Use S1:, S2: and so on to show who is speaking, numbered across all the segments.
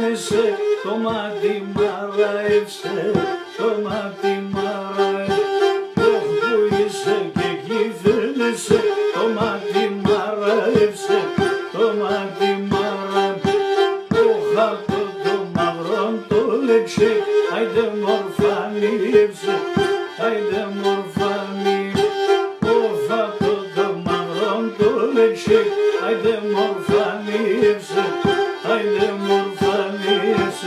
S1: κυβέρνησε, το μάτι μαράευσε, το μάτι μαράευσε. Όχι που είσαι και κυβέρνησε, το μάτι μαράευσε, το μάτι μαράευσε. Όχι αυτό το μαυρό το λέξε, άιντε μορφανίευσε, άιντε μορφανίευσε. Όχι αυτό το μαυρό το λέξε, άιντε μορφανίευσε, άιντε μορφανίευσε.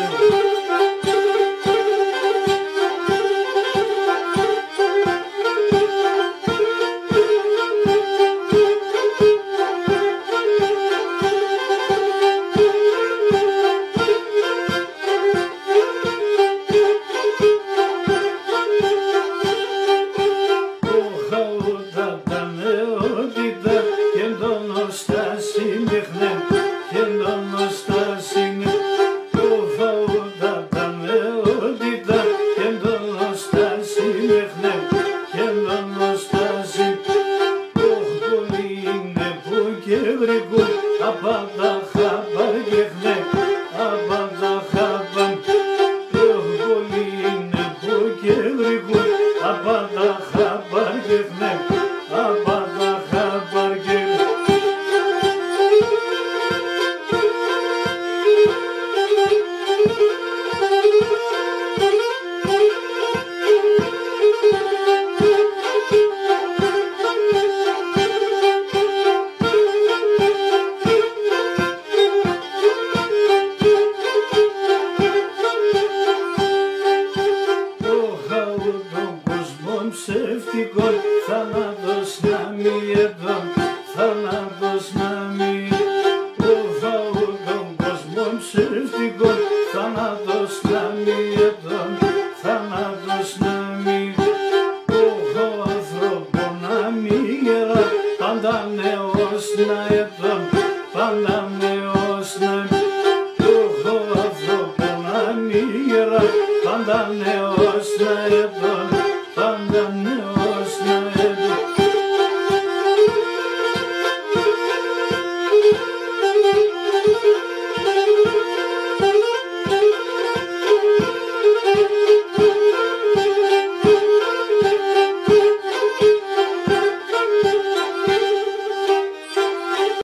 S1: Θάνατος να μη εδώ, θάνατος να μη. Ο φαού των κόσμων ψεύτικων, θάνατος να μη εδώ, θάνατος να μη. Ο άνθρωπο να μη γερά, πάντα νέος να εδώ, πάντα νέος να μη. Ο άνθρωπο να μη γερά, πάντα νέος να εδώ.